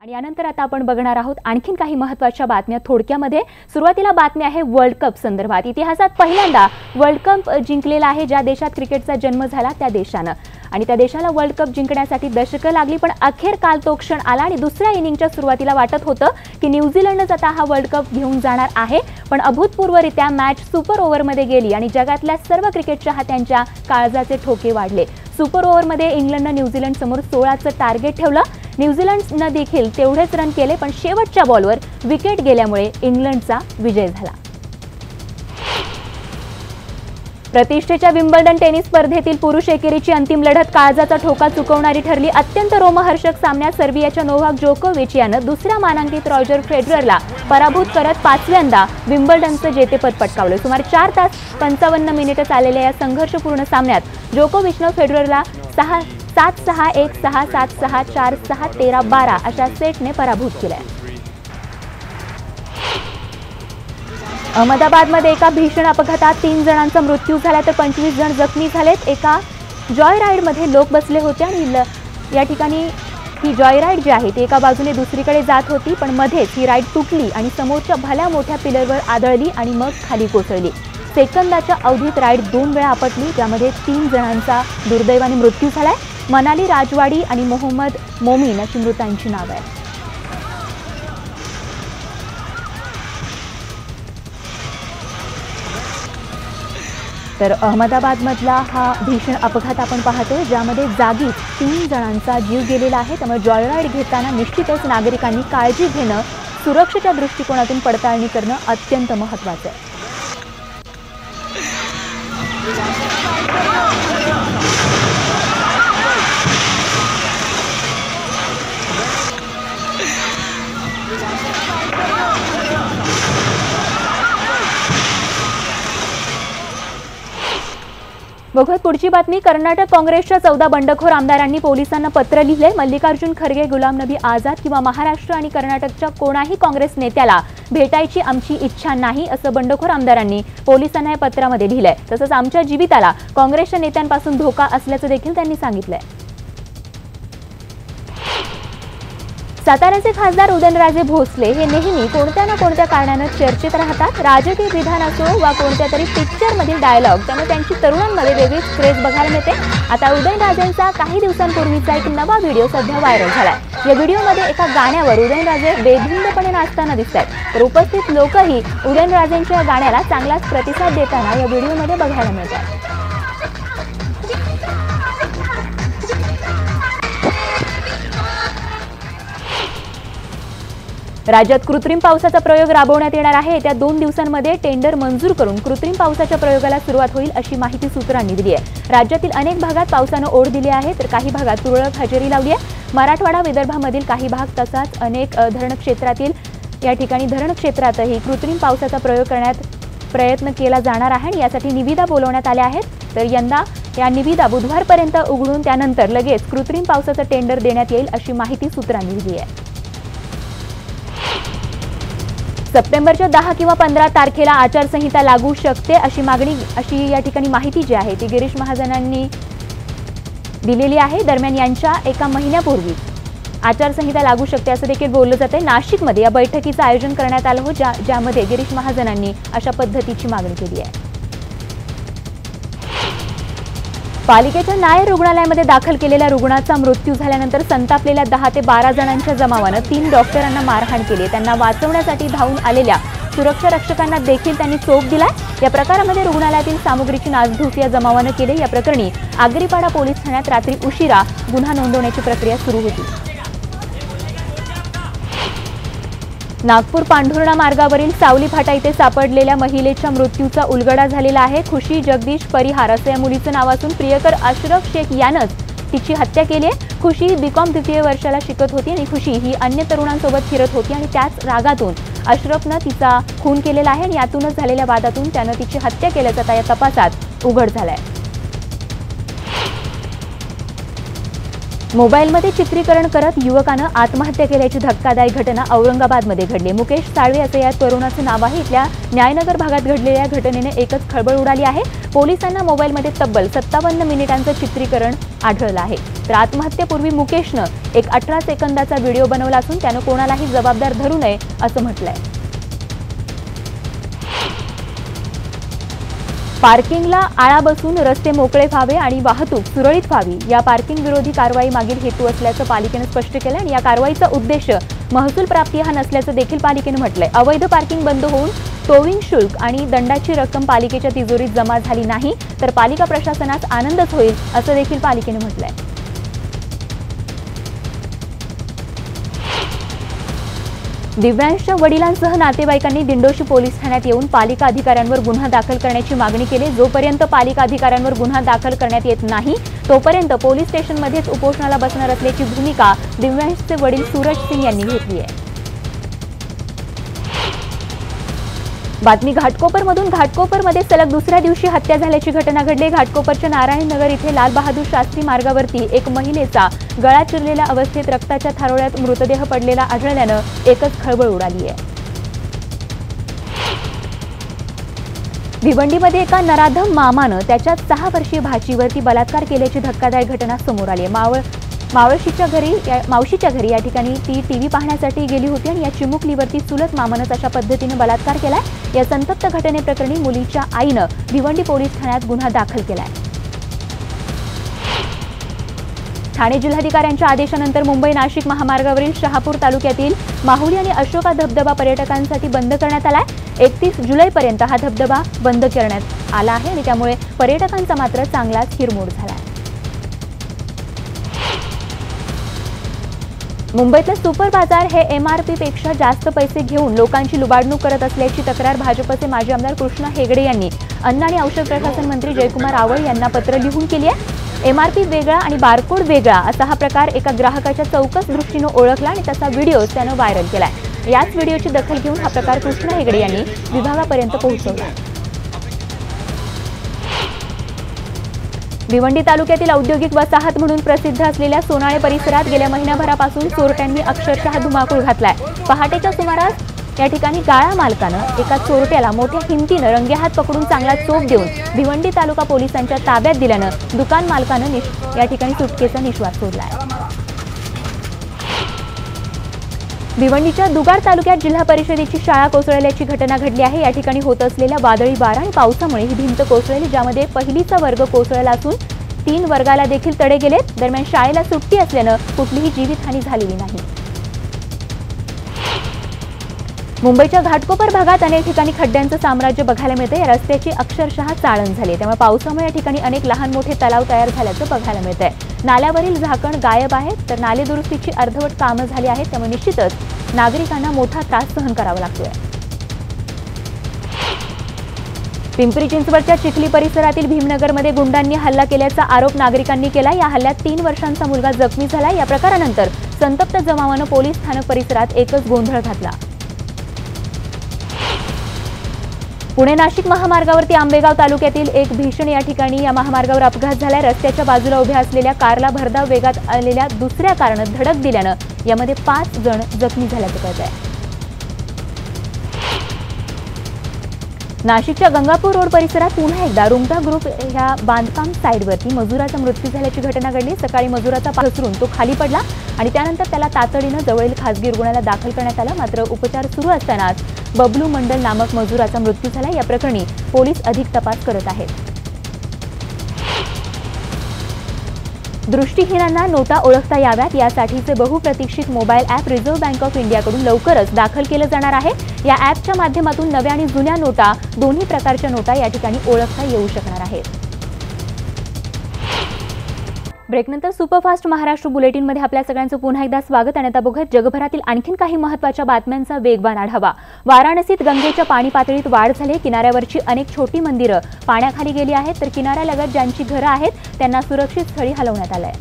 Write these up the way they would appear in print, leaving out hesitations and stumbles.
आणि यानंतर आता आपण बघणार आहोत आणखीन काही महत्त्वाच्या बातम्या थोडक्यामध्ये। सुरुवातीला बातमी आहे वर्ल्ड कप संदर्भात। इतिहासात पहिल्यांदा वर्ल्ड कप जिंकलेला आहे ज्या देशात क्रिकेटचा जन्म झाला त्या देशानं, आणि त्या देशाला वर्ल्ड कप जिंकण्यासाठी दशकं लागली, पण अखेर काल तो क्षण आला आणि दुसऱ्या इनिंगच्या सुरुवातीला वाटत होतं की न्यूझीलंडच आता हा वर्ल्ड कप घेऊन जाणार आहे, पण अभूतपूर्वरित्या मॅच सुपर ओव्हरमध्ये गेली आणि जगातल्या सर्व क्रिकेट चाहत्यांच्या काळजाचे ठोके वाढले। सुपर ओव्हरमध्ये इंग्लंडने न्यूझीलंड समोर 16चं टार्गेट ठेवलं। न्यूझीलंडने देखील तेवढेच रन केले, पण शेवटच्या बॉलवर विकेट गेल्यामुळे इंग्लंडचा विजय झाला। प्रतिष्ठेच्या विम्बल्डन टेनिस स्पर्धेतील पुरुष एकेरीची अंतिम लढत काळजाचा ठोका चुकवणारी ठरली। अत्यंत रोमहर्षक सामन्यात सर्बियाच्या नोव्हाक जोकोविच यानं दुसऱ्या मानांकित रॉजर फेडररला पराभूत करत पाचव्यांदा विम्बल्डनचं जेतेपद पटकावलं। सुमारे 4 तास 55 मिनिटे चाललेल्या या संघर्षपूर्ण सामन्यात जोकोविचनं फेडररला 7-6, 1-6, 7-6, 4-6, 13-12 अशा सेटने पराभूत केले। अहमदाबादमध्ये एका भीषण अपघातात 3 जणांचा मृत्यू झाला तर 25 जण जखमी झालेत। एका जॉय राईडमध्ये लोक बसले होते आणि या ठिकाणी ही जॉय राईड जी आहे ती एका बाजूने दुसरीकडे जात होती, पण मध्येच ही राईड तुटली आणि समोरच्या भल्या मोठ्या पिलरवर आदळली आणि मग खाली कोसळली। सेकंदाच्या अवधीत राईड 2 वेळा आपटली, ज्यामध्ये 3 जणांचा दुर्दैवाने मृत्यू झालाय। मनाली राजवाडी आणि मोहम्मद मोमीन अशी मृतांची नावे आहेत। तर अहमदाबादमधला हा भीषण अपघात आपण पाहतोय, ज्यामध्ये जागीच 3 जणांचा जीव गेलेला आहे। त्यामुळे जॉय राईड घेताना निश्चितच नागरिकांनी काळजी घेणं, सुरक्षेच्या दृष्टिकोनातून पडताळणी करणं अत्यंत महत्त्वाचं आहे। बघूयात पुढची बातमी। कर्नाटक काँग्रेसच्या 14 बंडखोर आमदारांनी पोलिसांना पत्र लिहिले। मल्लिकार्जुन खरगे, गुलाम नबी आझाद किंवा महाराष्ट्र आणि कर्नाटकच्या कोणाही काँग्रेस नेत्याला भेटायची आमची इच्छा नाही असं बंडखोर आमदारांनी पोलिसांना या पत्रामध्ये लिहिलंय। तसंच आमच्या जीविताला काँग्रेसच्या नेत्यांपासून धोका असल्याचं देखील त्यांनी सांगितलंय। साताऱ्याचे खासदार उदयनराजे भोसले हे नेहमी कोणत्या ना कोणत्या कारणाने चर्चेत राहतात। राजकीय विधान असो वा कोणत्या तरी पिक्चरमधील डायलॉग, त्यामुळे त्यांची तरुणांमध्ये वेगळीच क्रेज बघायला मिळते। आता उदयनराजेंचा काही दिवसांपूर्वीचा एक नवा व्हिडिओ सध्या व्हायरल झालाय। या व्हिडिओमध्ये एका गाण्यावर उदयनराजे बेधुंदपणे नाचताना दिसतात, तर उपस्थित लोकही उदयनराजेंच्या गाण्याला चांगलाच प्रतिसाद देताना या व्हिडिओमध्ये बघायला मिळतात। राज्यात कृत्रिम पावसाचा प्रयोग राबवण्यात येणार आहे। येत्या 2 दिवसांमध्ये टेंडर मंजूर करून कृत्रिम पावसाच्या प्रयोगाला सुरुवात होईल अशी माहिती सूत्रांनी दिली आहे। राज्यातील अनेक भागात पावसानं ओढ दिली आहे, तर काही भागात तुरळक हजेरी लावली आहे। मराठवाडा, विदर्भामधील काही भाग तसाच अनेक धरण क्षेत्रातील या ठिकाणी धरण क्षेत्रातही कृत्रिम पावसाचा प्रयोग करण्यात प्रयत्न केला जाणार आहे आणि यासाठी निविदा बोलवण्यात आल्या आहेत। तर यंदा या निविदा बुधवारपर्यंत उघडून त्यानंतर लगेच कृत्रिम पावसाचं टेंडर देण्यात येईल अशी माहिती सूत्रांनी दिली आहे। सप्टेंबरच्या 10 किंवा 15 तारखेला आचारसंहिता लागू शकते अशी या ठिकाणी माहिती जी आहे ती गिरीश महाजनांनी दिलेली आहे। दरम्यान यांच्या एका महिन्यापूर्वी आचारसंहिता लागू शकते असं देखील बोललं जाते। नाशिकमध्ये या बैठकीचं आयोजन करण्यात आलं होतं, ज्यामध्ये गिरीश महाजनांनी अशा पद्धतीची मागणी केली आहे। पालिकेच्या न्याय रुग्णालयामध्ये दाखल केलेल्या रुग्णाचा मृत्यू झाल्यानंतर संतापलेल्या 10 ते 12 जणांच्या जमावानं 3 डॉक्टरांना मारहाण केली। त्यांना वाचवण्यासाठी धावून आलेल्या सुरक्षा रक्षकांना देखील त्यांनी चोप दिलाय। या प्रकारामध्ये रुग्णालयातील सामग्रीची नासधूस या जमावानं केली। या प्रकरणी आगरीपाडा पोलीस ठाण्यात रात्री उशिरा गुन्हा नोंदवण्याची प्रक्रिया सुरू होती। नागपूर पांढुर्णा मार्गावरील सावली फाटा इथे सापडलेल्या महिलेच्या मृत्यूचा उलगडा झालेला आहे। खुशी जगदीश परिहार असं या मुलीचं नाव असून प्रियकर अशरफ शेख यानंच तिची हत्या केली आहे। खुशी B.Com 2य वर्षाला शिकत होती आणि खुशी ही अन्य तरुणांसोबत फिरत होती आणि त्याच रागातून अशरफनं तिचा खून केलेला आहे आणि यातूनच झालेल्या वादातून त्यानं तिची हत्या केल्याचं या तपासात उघड झालंय। मोबाईलमध्ये चित्रीकरण करत युवकानं आत्महत्या केल्याची धक्कादायक घटना औरंगाबादमध्ये घडली। मुकेश साळवे असं या तरुणाचं नाव आहे। इथल्या न्यायनगर भागात घडलेल्या घटनेने एकच खळबळ उडाली आहे। पोलिसांना मोबाईलमध्ये तब्बल 57 मिनिटांचं चित्रीकरण आढळलं आहे। तर आत्महत्येपूर्वी मुकेशनं एक 18 सेकंदाचा व्हिडिओ बनवला असून त्यानं कोणालाही जबाबदार धरू नये असं म्हटलंय। पार्किंगला आळा बसून रस्ते मोकळे व्हावे आणि वाहतूक सुरळीत व्हावी या पार्किंग विरोधी कारवाई मागील हेतू असल्याचं पालिकेने स्पष्ट केलं आणि या कारवाईचा उद्देश महसूल प्राप्ती हा नसल्याचं देखील पालिकेने म्हटलंय। अवैध पार्किंग बंद होऊन टोविंग शुल्क आणि दंडाची रक्कम पालिकेच्या तिजोरीत जमा झाली नाही तर पालिका प्रशासनास आनंदच होईल असं देखील पालिकेने म्हटलंय। दिव्यांशच्या वडिलांसह नातेवाईकांनी दिंडोशी पोलीस ठाण्यात येऊन पालिका अधिकाऱ्यांवर गुन्हा दाखल करण्याची मागणी केली। जोपर्यंत पालिका अधिकाऱ्यांवर गुन्हा दाखल करण्यात येत नाही तोपर्यंत पोलीस स्टेशनमध्येच उपोषणाला बसणार असल्याची भूमिका दिव्यांशचे वडील सूरज सिंग यांनी घेतली आहे। बातमी घाटकोपरमधून घाटकोपरमध्ये सलग दुसऱ्या दिवशी हत्या झाल्याची घटना घडली। घाटकोपरच्या नारायणनगर इथे लाल बहादूर शास्त्री मार्गावरती एक महिलेचा गळा चिरलेल्या अवस्थेत रक्ताच्या थारोळ्यात मृतदेह पडलेला आढळल्यानं एकच खळबळ उडाली आहे। भिवंडीमध्ये एका नराधम मामानं त्याच्या 6 वर्षीय भाचीवरती बलात्कार केल्याची धक्कादायक घटना समोर आली आहे। मावशीच्या घरी या ठिकाणी ती टीव्ही पाहण्यासाठी गेली होती आणि या चिमुकलीवरती चुलत मामानं अशा पद्धतीने बलात्कार केलाय। या संतप्त घटनेप्रकरणी मुलीच्या आईनं भिवंडी पोलीस ठाण्यात गुन्हा दाखल केलाय। ठाणे जिल्हाधिकाऱ्यांच्या आदेशानंतर मुंबई नाशिक महामार्गावरील शहापूर तालुक्यातील माहुली आणि अशोका धबधबा पर्यटकांसाठी बंद करण्यात आलाय। 31 जुलैपर्यंत हा धबधबा बंद करण्यात आला आहे आणि त्यामुळे पर्यटकांचा मात्र चांगलाच हिरमोड झालाय। मुंबईतलं सुपर बाजार हे MRP पेक्षा जास्त पैसे घेऊन लोकांची लुबाडणूक करत असल्याची तक्रार भाजपचे माजी आमदार कृष्णा हेगडे यांनी अन्न आणि औषध प्रशासन मंत्री जयकुमार रावळ यांना पत्र लिहून केली आहे। MRP वेगळा आणि बारकोड वेगळा असा हा प्रकार एका ग्राहकाच्या चौकस दृष्टीने ओळखला आणि त्याचा व्हिडिओ त्यानं व्हायरल केलाय। याच व्हिडिओची दखल घेऊन हा प्रकार कृष्णा हेगडे यांनी विभागापर्यंत पोहोचवला। भिवंडी तालुक्यातील औद्योगिक वसाहत म्हणून प्रसिद्ध असलेल्या सोनाळे परिसरात गेल्या महिनाभरापासून चोरट्यांनी अक्षरशः धुमाकूळ घातलाय। पहाटेच्या सुमारास या ठिकाणी गाळा मालकानं एका चोरट्याला मोठ्या हिमतीनं रंगेहात पकडून चांगला चोप देऊन भिवंडी तालुका पोलिसांच्या ताब्यात दिल्यानं दुकान मालकानं या ठिकाणी सुटकेचा निश्वास सोडलाय। भिवंडीच्या दुगार तालुक्यात जिल्हा परिषदेची शाळा कोसळल्याची घटना घडली आहे। या ठिकाणी होत असलेल्या वादळी वारा आणि पावसामुळे ही भिंत कोसळली ज्यामध्ये पहिलीचा वर्ग कोसळला असून 3 वर्गाला देखील तडे गेलेत। दरम्यान शाळेला सुट्टी असल्यानं कुठलीही जीवितहानी झालेली नाही। मुंबईच्या घाटकोपर भागात अनेक ठिकाणी खड्ड्यांचं साम्राज्य बघायला मिळते। या रस्त्याची अक्षरशः चाळण झाली त्यामुळे पावसामुळे या ठिकाणी अनेक लहान मोठे तलाव तयार झाल्याचं बघायला मिळतंय। नाल्यावरील झाकण गायब आहे तर नाले दुरुस्तीची अर्धवट कामं झाली आहेत त्यामुळे निश्चितच नागरिकांना मोठा त्रास सहन करावा लागतोय। पिंपरी चिंचवडच्या चिखली परिसरातील भीमनगरमध्ये गुंडांनी हल्ला केल्याचा आरोप नागरिकांनी केला। या हल्ल्यात 3 वर्षांचा मुलगा जखमी झाला। या प्रकारानंतर संतप्त जमावानं पोलीस स्थानक परिसरात एकच गोंधळ घातला। पुणे नाशिक महामार्गावरती आंबेगाव तालुक्यातील एक भीषण या ठिकाणी या महामार्गावर अपघात झालाय। रस्त्याच्या बाजूला उभ्या असलेल्या कारला भरधाव वेगात आलेल्या दुसऱ्या कारनं धडक दिल्यानं यामध्ये 5 जण जखमी झाल्याचं कळत आहे। नाशिकच्या गंगापूर रोड परिसरात पुन्हा एकदा लोकमात ग्रुप ह्या बांधकाम साईडवरती मजुराचा मृत्यू झाल्याची घटना घडली। सकाळी मजुराचा पाय घसरून तो खाली पडला आणि त्यानंतर त्याला तातडीनं जवळील खासगी रुग्णालयात दाखल करण्यात आलं। मात्र उपचार सुरू असतानाच बबलू मंडल नामक मजुराचा मृत्यू झाला। या प्रकरणी पोलीस अधिक तपास करत आहेत। दृष्टिहीनांना नोटा ओळखता याव्यात यासाठीचे बहुप्रतीक्षित mobile app reserve bank of इंडियाकडून लवकरच दाखल केलं जाणार आहे। या ॲपच्या माध्यमातून नव्या आणि जुन्या नोटा दोन्ही प्रकारच्या नोटा या ठिकाणी ओळखता येऊ शकणार आहेत। ब्रेकनंतर सुपरफास्ट महाराष्ट्र बुलेटिनमध्ये आपल्या सगळ्यांचं पुन्हा एकदा स्वागत आणि आता बघूयात जगभरातील आणखीन काही महत्त्वाच्या बातम्यांचा वेगवान आढावा। वाराणसीत गंगेच्या पाणी पातळीत वाढ झाली। किनाऱ्यावरची अनेक छोटी मंदिरं पाण्याखाली गेली आहेत तर किनाऱ्यालगत ज्यांची घरं आहेत त्यांना सुरक्षित स्थळी हलवण्यात आलंय।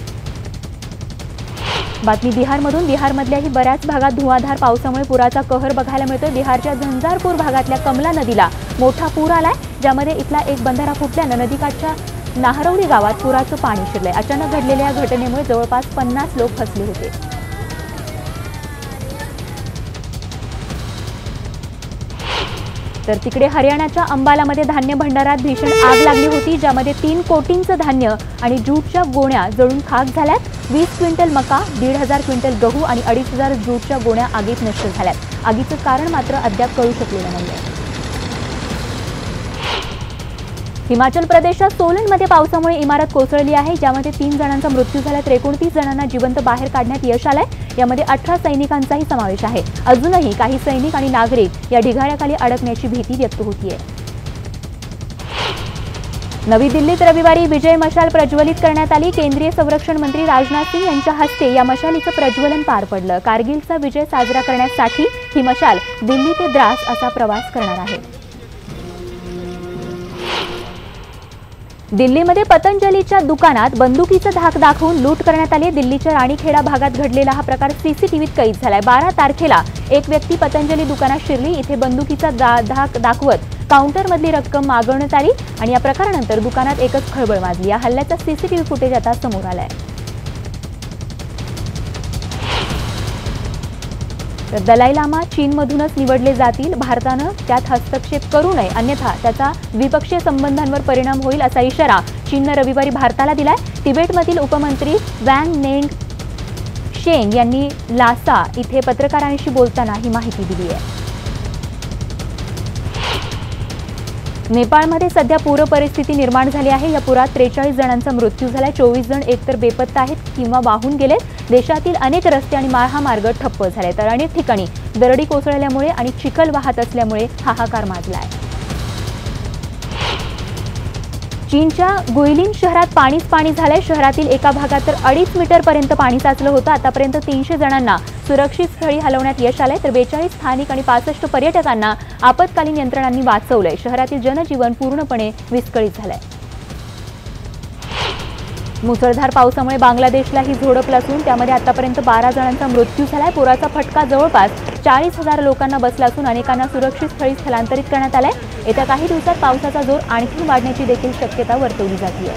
बातमी बिहारमधून बिहारमधल्याही बऱ्याच भागात धुवाधार पावसामुळे पुराचा कहर बघायला मिळतोय। बिहारच्या झंझारपूर भागातल्या कमला नदीला मोठा पूर आलाय ज्यामध्ये इथला एक बंधारा फुटल्यानं नदीकाठच्या नाहरवडी गावात पुराचं पाणी शिरलंय। अचानक घडलेल्या या घटनेमुळे जवळपास 50 लोक फसले होते। तर तिकडे हरियाणाच्या अंबालामध्ये धान्य भंडारात भीषण आग लागली होती, ज्यामध्ये 3 कोटींचं धान्य आणि ज्यूटच्या गोण्या जळून खाक झाल्यात. 20 क्विंटल मका, 1,500 क्विंटल गहू आणि 2,500 ज्यूटच्या गोण्या आगीत नष्ट झाल्यात. आगीचं कारण मात्र अद्याप कळू शकलेलं नाहीये. हिमाचल प्रदेशात सोलनमध्ये पावसामुळे इमारत कोसळली आहे, ज्यामध्ये 3 जणांचा मृत्यू झाला तर 29 जणांना जिवंत बाहेर काढण्यात यश आलंय. यामध्ये 18 सैनिकांचाही समावेश आहे. अजूनही काही सैनिक आणि नागरिक या ढिगाऱ्याखाली अडकण्याची भीती व्यक्त होतीये. नवी दिल्लीत रविवारी विजय मशाल प्रज्वलित करण्यात आली. केंद्रीय संरक्षण मंत्री राजनाथ सिंग यांच्या हस्ते या मशालीचं प्रज्वलन पार पडलं. कारगिलचा विजय साजरा करण्यासाठी ही मशाल दिल्ली ते द्रास असा प्रवास करणार आहे. दिल्लीमध्ये पतंजलीच्या दुकानात बंदुकीचं धाक दाखवून लूट करण्यात आली. दिल्लीच्या राणीखेडा भागात घडलेला हा प्रकार सीसीटीव्हीत कैद झालाय. 12 तारखेला एक व्यक्ती पतंजली दुकानात शिरली. इथे बंदुकीचा धाक दाखवत काउंटरमधली रक्कम मागवण्यात आली आणि या प्रकारानंतर दुकानात एकच खळबळ माजली. या हल्ल्याचा सीसीटीव्ही फुटेज आता समोर आलाय. तर दलाई लामा चीनमधूनच निवडले जातील. भारतानं त्यात हस्तक्षेप करू नये, अन्यथा त्याचा द्विपक्षीय संबंधांवर परिणाम होईल असा इशारा चीननं रविवारी भारताला दिलाय. तिबेटमधील उपमंत्री वँग नेंग शेंग यांनी लासा इथे पत्रकारांशी बोलताना ही माहिती दिली आहे. नेपाळमध्ये सध्या पूर परिस्थिती निर्माण झाली आहे. या पुरात 43 जणांचा मृत्यू झालाय. 24 जण एकतर बेपत्ता आहेत किंवा वाहून गेलेत. देशातील अनेक रस्ते आणि महामार्ग ठप्प झाले, तर अनेक ठिकाणी दरडी कोसळल्यामुळे आणि चिखल वाहत असल्यामुळे हाहाकार माजलाय. चीनच्या गुइलिन शहरात पाणीच पाणी झालंय. शहरातील एका भागात तर 2.5 मीटरपर्यंत पाणी साचलं होतं. आतापर्यंत 300 जणांना सुरक्षित स्थळी हलवण्यात यश आलंय, तर 42 स्थानिक आणि 65 पर्यटकांना आपत्कालीन यंत्रणांनी वाचवलंय. शहरातील जनजीवन पूर्णपणे विस्कळीत झालंय. मुसळधार पावसामुळे बांगलादेशलाही झोडपलं असून त्यामध्ये आतापर्यंत 12 जणांचा मृत्यू झालाय. पुराचा फटका जवळपास 40,000 लोकांना बसला असून अनेकांना सुरक्षित स्थळी स्थलांतरित करण्यात आलंय. येत्या काही दिवसात पावसाचा जोर आणखी वाढण्याची देखील शक्यता वर्तवली जाते.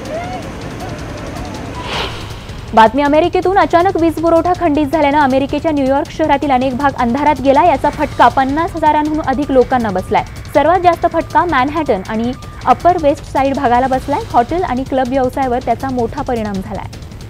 बातमी अमेरिकेतून अचानक वीज पुरवठा खंडित झाल्यानं अमेरिकेच्या न्यूयॉर्क शहरातील अनेक भाग अंधारात गेला. याचा फटका 50,000हून अधिक लोकांना बसलाय. सर्वात जास्त फटका मॅनहॅटन आणि अपर वेस्ट साइड भागाला बसलाय. हॉटेल आणि क्लब व्यवसायावर त्याचा मोठा परिणाम झालाय.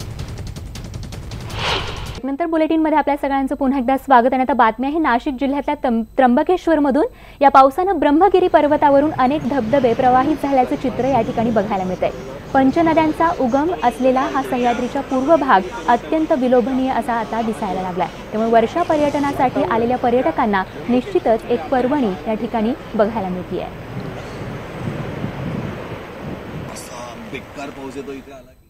नंतर बुलेटिनमध्ये आपल्या सगळ्यांचं पुन्हा एकदा स्वागत आहे. आता बातमी आहे नाशिक जिल्ह्यातल्या त्र्यंबकेश्वरमधून. या पावसानं ब्रह्मगिरी पर्वतावरून अनेक धबधबे प्रवाहित झाल्याचं चित्र या ठिकाणी बघायला मिळतंय. पंचनद्यांचा उगम असलेला हा सह्याद्रीचा पूर्व भाग अत्यंत विलोभनीय असा आता दिसायला लागलाय. त्यामुळे वर्षा पर्यटनासाठी आलेल्या पर्यटकांना निश्चितच एक पर्वणी या ठिकाणी बघायला मिळतेय. बेकार पाऊस येतो इथे आला.